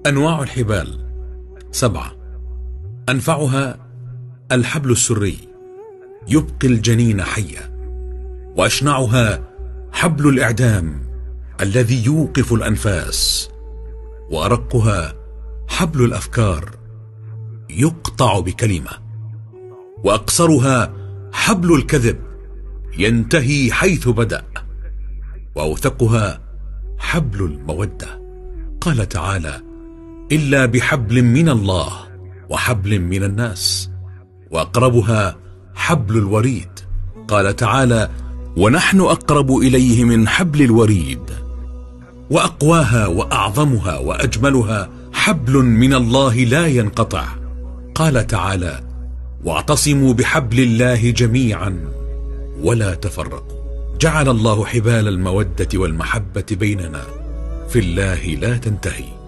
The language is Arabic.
أنواع الحبال 7. أنفعها الحبل السري يبقي الجنين حيا، وأشنعها حبل الإعدام الذي يوقف الأنفاس، وأرقها حبل الأفكار يقطع بكلمة، وأقصرها حبل الكذب ينتهي حيث بدأ، وأوثقها حبل المودة. قال تعالى: إلا بحبل من الله وحبل من الناس. وأقربها حبل الوريد. قال تعالى: ونحن أقرب إليه من حبل الوريد. وأقواها وأعظمها وأجملها حبل من الله لا ينقطع. قال تعالى: واعتصموا بحبل الله جميعا ولا تفرقوا. جعل الله حبال المودة والمحبة بيننا في الله لا تنتهي.